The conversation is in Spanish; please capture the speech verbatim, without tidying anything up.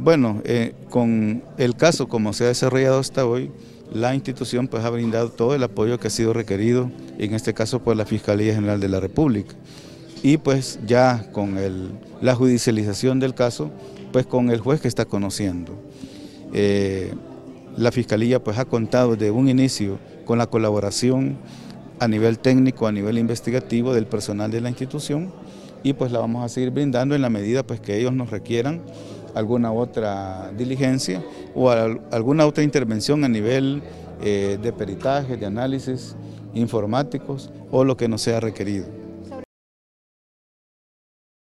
Bueno, eh, con el caso como se ha desarrollado hasta hoy, la institución pues ha brindado todo el apoyo que ha sido requerido, en este caso por la Fiscalía General de la República. Y pues ya con el, la judicialización del caso, pues con el juez que está conociendo. Eh, la Fiscalía pues ha contado desde un inicio con la colaboración a nivel técnico, a nivel investigativo del personal de la institución, y pues la vamos a seguir brindando en la medida pues que ellos nos requieran alguna otra diligencia o al, alguna otra intervención a nivel eh, de peritaje, de análisis informáticos o lo que nos sea requerido.